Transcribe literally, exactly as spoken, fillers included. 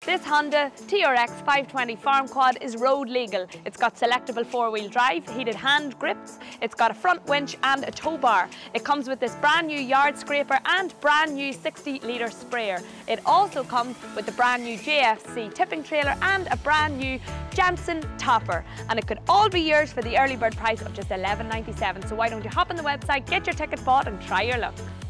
This Honda T R X five twenty Farm Quad is road legal. It's got selectable four-wheel drive, heated hand grips, it's got a front winch and a tow bar. It comes with this brand new yard scraper and brand new sixty litre sprayer. It also comes with the brand new J F C tipping trailer and a brand new Jansen topper. And it could all be yours for the early bird price of just eleven ninety-seven. So why don't you hop on the website, get your ticket bought and try your luck.